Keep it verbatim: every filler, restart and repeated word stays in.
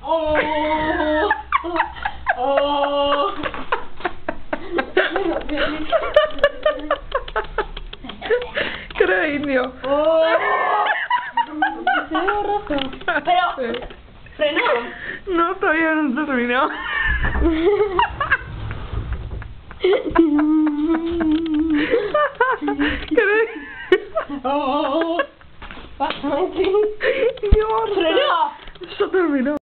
Oh, oh. Cara de indio. Oh. Se ve borroso. Pero, frenó. No, todavía no terminó. Cara de... Oh. Pásame, sí. Dios, Frenó. ya terminó.